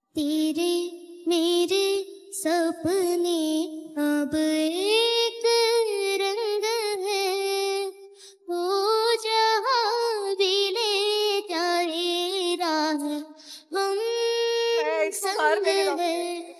तेरे मेरे सपने अब एक रंग है, वो जहाँ भी ले जाए राह हम इसको मार संग देगा। है।